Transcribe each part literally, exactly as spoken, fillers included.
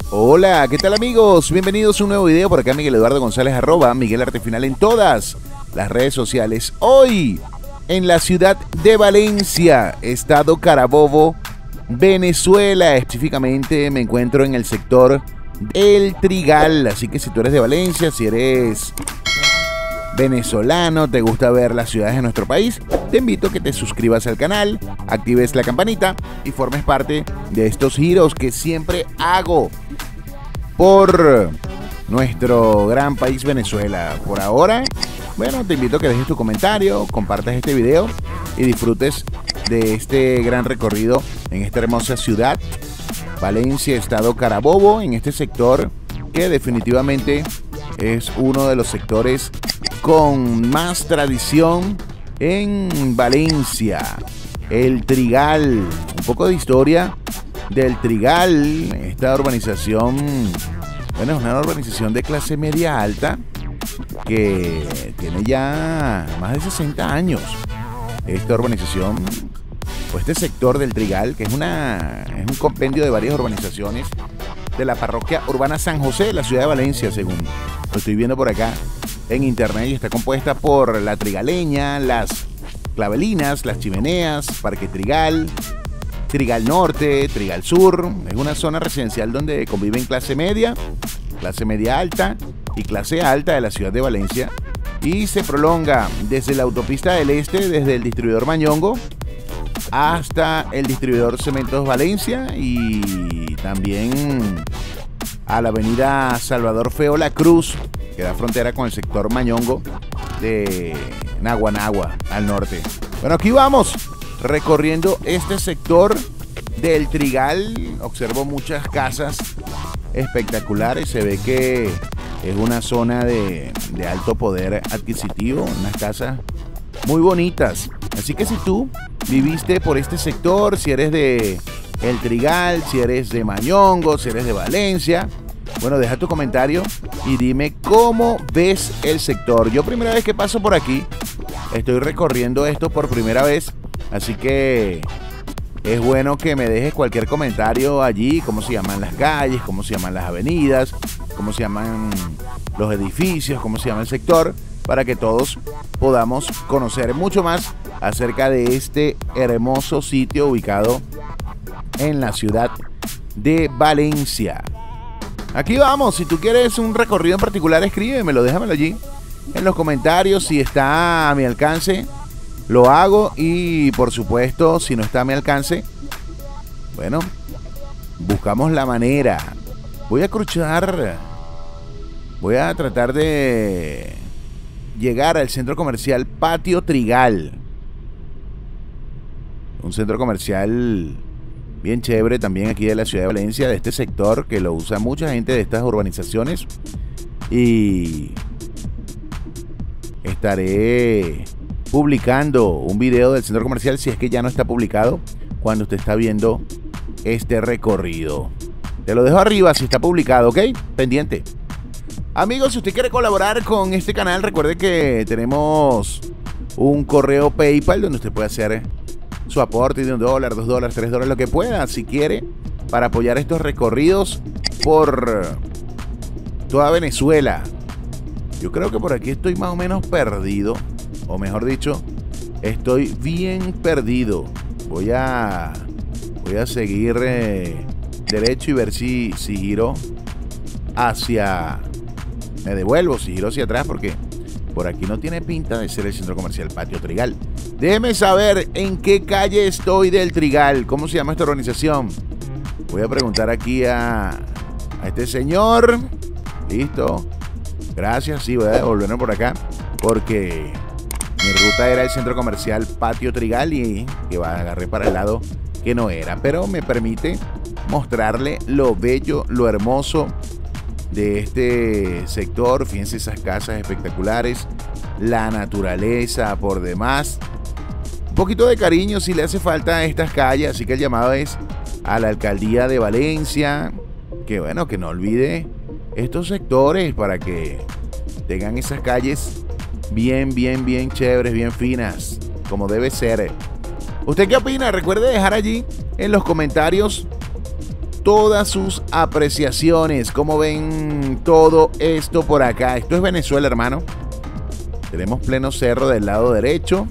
Hola, ¿qué tal amigos? Bienvenidos a un nuevo video. Por acá Miguel Eduardo González, arroba Miguel Artefinal en todas las redes sociales. Hoy, en la ciudad de Valencia, estado Carabobo, Venezuela. Específicamente me encuentro en el sector El Trigal. Así que si tú eres de Valencia, si eres venezolano, te gusta ver las ciudades de nuestro país, te invito a que te suscribas al canal, actives la campanita y formes parte de estos giros que siempre hago por nuestro gran país Venezuela. Por ahora, bueno, te invito a que dejes tu comentario, compartas este video y disfrutes de este gran recorrido en esta hermosa ciudad, Valencia, estado Carabobo, en este sector que definitivamente es uno de los sectores con más tradición en Valencia. El Trigal, un poco de historia del Trigal. Esta urbanización, bueno, es una urbanización de clase media alta que tiene ya más de sesenta años. Esta urbanización, o este sector del Trigal, que es, una, es un compendio de varias urbanizaciones de la parroquia urbana San José de la ciudad de Valencia, según lo estoy viendo por acá en internet, y está compuesta por La Trigaleña, Las Clavelinas, Las Chimeneas, Parque Trigal, Trigal Norte, Trigal Sur. Es una zona residencial donde conviven clase media, clase media alta y clase alta de la ciudad de Valencia, y se prolonga desde la autopista del Este, desde el distribuidor Mañongo hasta el distribuidor Cementos Valencia, y también a la avenida Salvador Feo La Cruz, que da frontera con el sector Mañongo de Naguanagua al norte. Bueno, aquí vamos recorriendo este sector del Trigal. Observo muchas casas espectaculares. Se ve que es una zona de, de alto poder adquisitivo, unas casas muy bonitas. Así que si tú viviste por este sector, si eres de El Trigal, si eres de Mañongo, si eres de Valencia, bueno, deja tu comentario y dime cómo ves el sector. Yo primera vez que paso por aquí, estoy recorriendo esto por primera vez, así que es bueno que me dejes cualquier comentario allí, cómo se llaman las calles, cómo se llaman las avenidas, cómo se llaman los edificios, cómo se llama el sector, para que todos podamos conocer mucho más acerca de este hermoso sitio ubicado en la ciudad de Valencia. Aquí vamos. Si tú quieres un recorrido en particular, escríbemelo, déjamelo allí en los comentarios. Si está a mi alcance, lo hago, y por supuesto, si no está a mi alcance, bueno, buscamos la manera. Voy a cruzar, voy a tratar de llegar al centro comercial Patio Trigal, un centro comercial bien chévere también aquí de la ciudad de Valencia, de este sector que lo usa mucha gente de estas urbanizaciones, y estaré publicando un video del centro comercial, si es que ya no está publicado, cuando usted está viendo este recorrido. Te lo dejo arriba si está publicado, ¿ok? Pendiente. Amigos, si usted quiere colaborar con este canal, recuerde que tenemos un correo PayPal donde usted puede hacer su aporte de un dólar, dos dólares, tres dólares, lo que pueda, si quiere, para apoyar estos recorridos por toda Venezuela. Yo creo que por aquí estoy más o menos perdido, o mejor dicho, estoy bien perdido. Voy a voy a seguir eh, derecho y ver si, si giro hacia, me devuelvo, si giro hacia atrás, porque por aquí no tiene pinta de ser el centro comercial Patio Trigal. Déjeme saber en qué calle estoy del Trigal. ¿Cómo se llama esta organización? Voy a preguntar aquí a, a este señor. Listo. Gracias. Sí, voy a devolverme por acá, porque mi ruta era el centro comercial Patio Trigal y que va a agarré para el lado que no era. Pero me permite mostrarle lo bello, lo hermoso de este sector. Fíjense esas casas espectaculares, la naturaleza por demás. Un poquito de cariño si le hace falta a estas calles, así que el llamado es a la alcaldía de Valencia, que bueno, que no olvide estos sectores para que tengan esas calles bien, bien, bien chéveres, bien finas, como debe ser. ¿Usted qué opina? Recuerde dejar allí en los comentarios todas sus apreciaciones. ¿Cómo ven todo esto por acá? Esto es Venezuela, hermano. Tenemos pleno cerro del lado derecho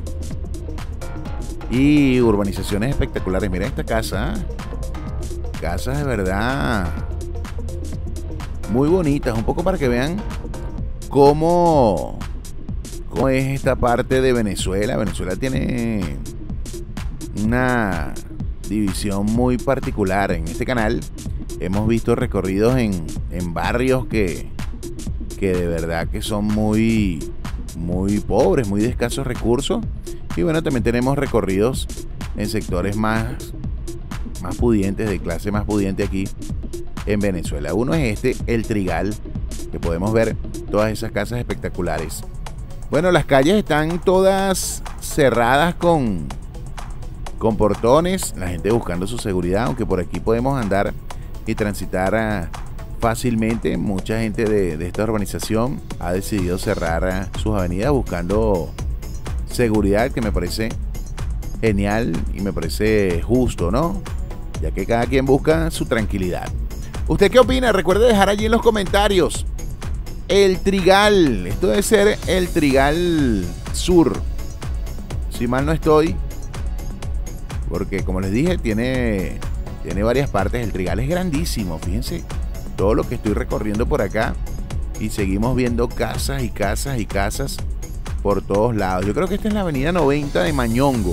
y urbanizaciones espectaculares. Mira esta casa, ¿eh? Casas de verdad muy bonitas, un poco para que vean cómo, cómo es esta parte de Venezuela. Venezuela tiene una división muy particular. En este canal hemos visto recorridos en, en barrios que, que de verdad que son muy, muy pobres, muy de escasos recursos. Y bueno, también tenemos recorridos en sectores más, más pudientes, de clase más pudiente aquí en Venezuela. Uno es este, El Trigal, que podemos ver todas esas casas espectaculares. Bueno, las calles están todas cerradas con, con portones, la gente buscando su seguridad, aunque por aquí podemos andar y transitar uh, fácilmente. Mucha gente de, de esta urbanización ha decidido cerrar uh, sus avenidas buscando seguridad, que me parece genial y me parece justo, ¿no? Ya que cada quien busca su tranquilidad. ¿Usted qué opina? Recuerde dejar allí en los comentarios. El Trigal, esto debe ser el Trigal Sur, si mal no estoy, porque como les dije, tiene, tiene varias partes. El Trigal es grandísimo, fíjense todo lo que estoy recorriendo por acá y seguimos viendo casas y casas y casas por todos lados. Yo creo que esta es la avenida noventa de Mañongo,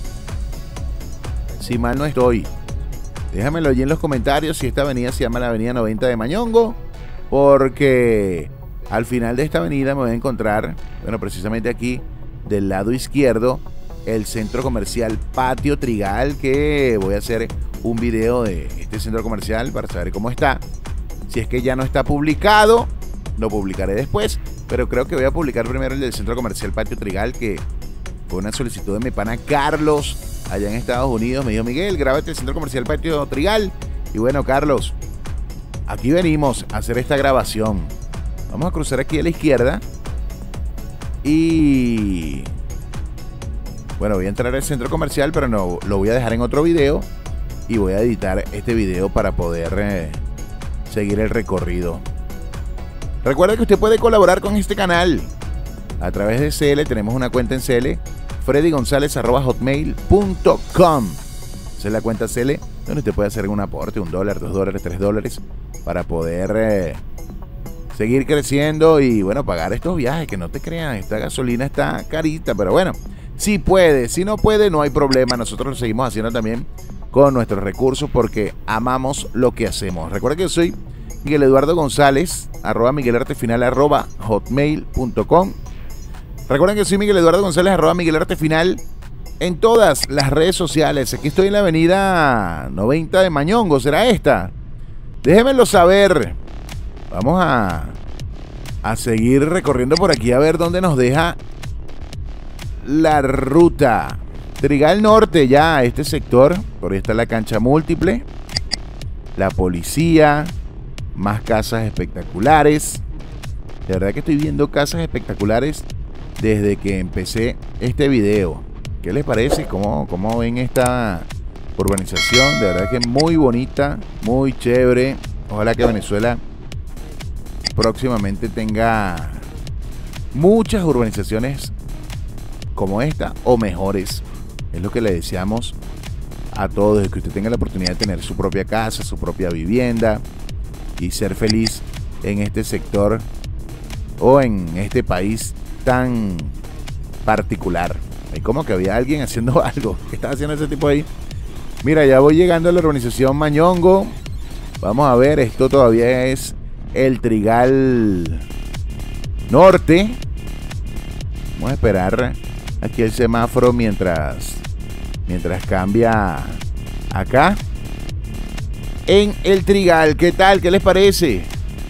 si mal no estoy. Déjamelo allí en los comentarios si esta avenida se llama la avenida noventa de Mañongo, porque al final de esta avenida me voy a encontrar, bueno, precisamente aquí del lado izquierdo, el centro comercial Patio Trigal, que voy a hacer un video de este centro comercial para saber cómo está. Si es que ya no está publicado, lo publicaré después, pero creo que voy a publicar primero el del centro comercial Patio Trigal, que fue una solicitud de mi pana Carlos allá en Estados Unidos. Me dijo: Miguel, grábate el centro comercial Patio Trigal. Y bueno, Carlos, aquí venimos a hacer esta grabación. Vamos a cruzar aquí a la izquierda y bueno, voy a entrar al centro comercial, pero no, lo voy a dejar en otro video y voy a editar este video para poder eh, seguir el recorrido. Recuerda que usted puede colaborar con este canal a través de C L. Tenemos una cuenta en C L, freddy gonzález arroba hotmail punto com. Esa es la cuenta C L, donde usted puede hacer un aporte, un dólar, dos dólares, tres dólares, para poder eh, seguir creciendo y bueno, pagar estos viajes. Que no te crean, esta gasolina está carita, pero bueno, si puede, si no puede, no hay problema. Nosotros lo seguimos haciendo también con nuestros recursos porque amamos lo que hacemos. Recuerda que yo soy Miguel Eduardo González, arroba miguelartefinal arroba hotmail punto com. Recuerden que soy Miguel Eduardo González, arroba miguelartefinal en todas las redes sociales. Aquí estoy en la avenida noventa de Mañongo, ¿será esta? Déjenmelo saber. Vamos a, a seguir recorriendo por aquí a ver dónde nos deja la ruta. Trigal Norte, ya este sector. Por ahí está la cancha múltiple, la policía, más casas espectaculares. De verdad que estoy viendo casas espectaculares desde que empecé este video. ¿Qué les parece? ¿Cómo, cómo ven esta urbanización? De verdad que muy bonita, muy chévere. Ojalá que Venezuela próximamente tenga muchas urbanizaciones como esta o mejores. Es lo que le deseamos a todos, que usted tenga la oportunidad de tener su propia casa, su propia vivienda y ser feliz en este sector o en este país tan particular. Es como que había alguien haciendo algo. ¿Qué estaba haciendo ese tipo ahí? Mira, ya voy llegando a la urbanización Mañongo. Vamos a ver, esto todavía es el Trigal Norte. Vamos a esperar aquí el semáforo mientras mientras cambia acá en el Trigal. ¿Qué tal? ¿Qué les parece?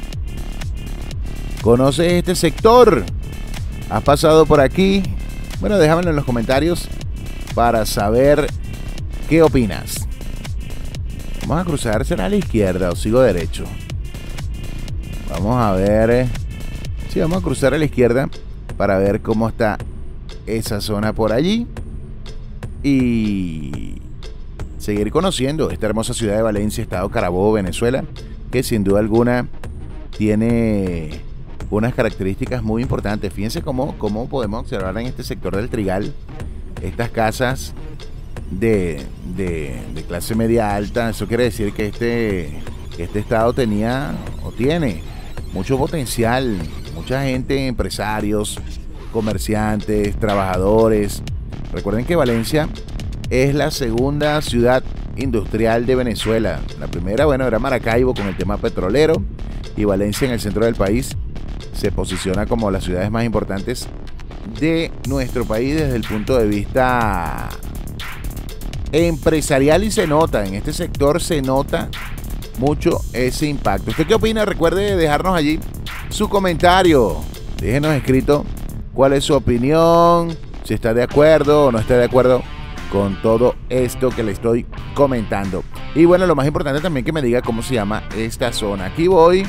¿Conoces este sector? ¿Has pasado por aquí? Bueno, déjamelo en los comentarios para saber qué opinas. Vamos a cruzar, ¿será a la izquierda o sigo derecho? Vamos a ver. Sí, vamos a cruzar a la izquierda para ver cómo está esa zona por allí. Y seguir conociendo esta hermosa ciudad de Valencia, estado Carabobo, Venezuela, que sin duda alguna tiene unas características muy importantes. Fíjense cómo, cómo podemos observar en este sector del Trigal estas casas de, de, de clase media alta. Eso quiere decir que este, este estado tenía o tiene mucho potencial, mucha gente, empresarios, comerciantes, trabajadores. Recuerden que Valencia es la segunda ciudad industrial de Venezuela. La primera, bueno, era Maracaibo con el tema petrolero, y Valencia, en el centro del país, se posiciona como las ciudades más importantes de nuestro país desde el punto de vista empresarial, y se nota, en este sector se nota mucho ese impacto. ¿Usted qué opina? Recuerde dejarnos allí su comentario. Déjenos escrito cuál es su opinión, si está de acuerdo o no está de acuerdo con todo esto que le estoy comentando. Y bueno, lo más importante también que me diga cómo se llama esta zona. Aquí voy.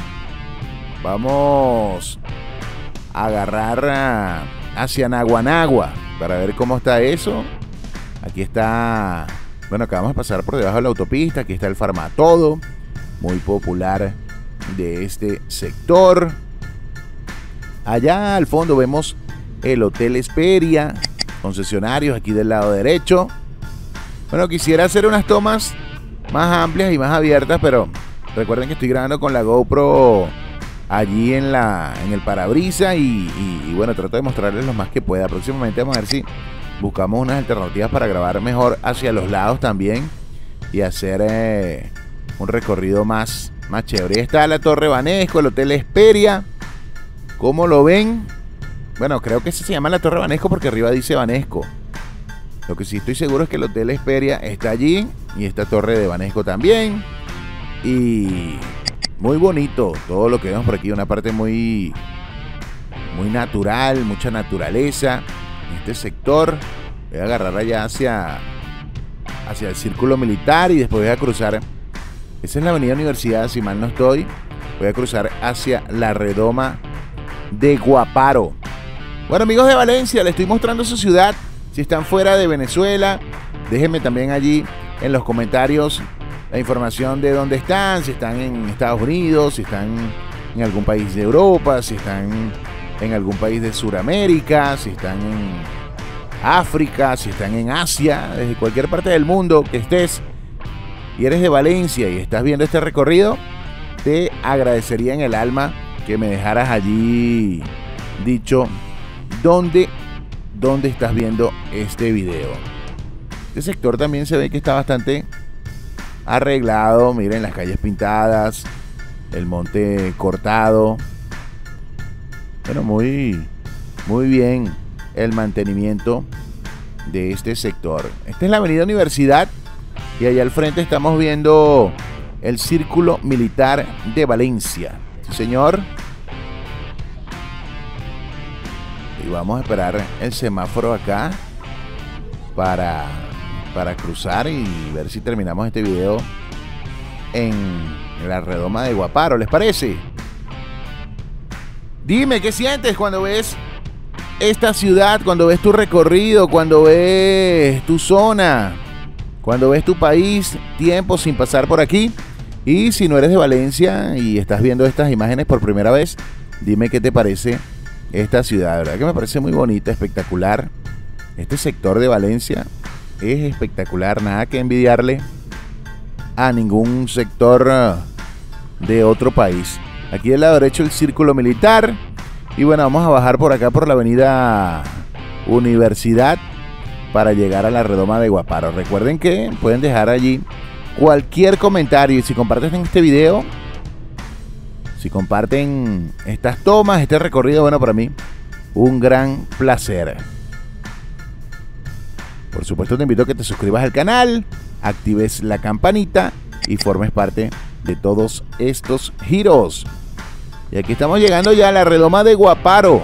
Vamos a agarrar a, hacia Naguanagua para ver cómo está eso. Aquí está, bueno, acabamos de pasar por debajo de la autopista. Aquí está el Farmatodo, muy popular de este sector. Allá al fondo vemos el Hotel Hesperia, concesionarios aquí del lado derecho. Bueno, quisiera hacer unas tomas más amplias y más abiertas, pero recuerden que estoy grabando con la GoPro allí en la en el parabrisas y, y, y bueno, trato de mostrarles lo más que pueda. Próximamente vamos a ver si buscamos unas alternativas para grabar mejor hacia los lados también y hacer eh, un recorrido más, más chévere. Ahí está la Torre Banesco, el Hotel Hesperia. ¿Cómo lo ven? Bueno, creo que se llama la Torre Banesco porque arriba dice Banesco. Lo que sí estoy seguro es que el Hotel Hesperia está allí y esta Torre de Banesco también. Y muy bonito todo lo que vemos por aquí, una parte muy, muy natural, mucha naturaleza en este sector. Voy a agarrar allá hacia, hacia el Círculo Militar y después voy a cruzar. Esa es la Avenida Universidad, si mal no estoy. Voy a cruzar hacia la redoma de Guaparo. Bueno, amigos de Valencia, les estoy mostrando su ciudad. Si están fuera de Venezuela, déjenme también allí en los comentarios la información de dónde están, si están en Estados Unidos, si están en algún país de Europa, si están en algún país de Sudamérica, si están en África, si están en Asia, desde cualquier parte del mundo que estés y eres de Valencia y estás viendo este recorrido, te agradecería en el alma que me dejaras allí dicho dónde, dónde estás viendo este video. Este sector también se ve que está bastante arreglado. Miren las calles pintadas, el monte cortado. Bueno, muy, muy bien el mantenimiento de este sector. Esta es la Avenida Universidad y allá al frente estamos viendo el Círculo Militar de Valencia. Sí, señor. Y vamos a esperar el semáforo acá para, para cruzar y ver si terminamos este video en la redoma de Guaparo. ¿Les parece? Dime, ¿qué sientes cuando ves esta ciudad, cuando ves tu recorrido, cuando ves tu zona, cuando ves tu país, tiempo sin pasar por aquí? Y si no eres de Valencia y estás viendo estas imágenes por primera vez, dime qué te parece esta ciudad. La verdad que me parece muy bonita, espectacular. Este sector de Valencia es espectacular, nada que envidiarle a ningún sector de otro país. Aquí del lado derecho el Círculo Militar. Y bueno, vamos a bajar por acá por la Avenida Universidad para llegar a la redoma de Guaparo. Recuerden que pueden dejar allí cualquier comentario y si comparten este video, si comparten estas tomas, este recorrido, bueno, para mí un gran placer. Por supuesto te invito a que te suscribas al canal, actives la campanita y formes parte de todos estos giros. Y aquí estamos llegando ya a la redoma de Guaparo,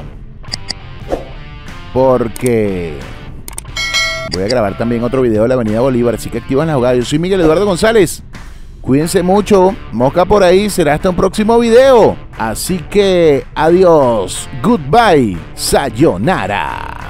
porque voy a grabar también otro video de la Avenida Bolívar, así que activan la jugada. Yo soy Miguel Eduardo González. Cuídense mucho, mosca por ahí, será hasta un próximo video. Así que adiós, goodbye, sayonara.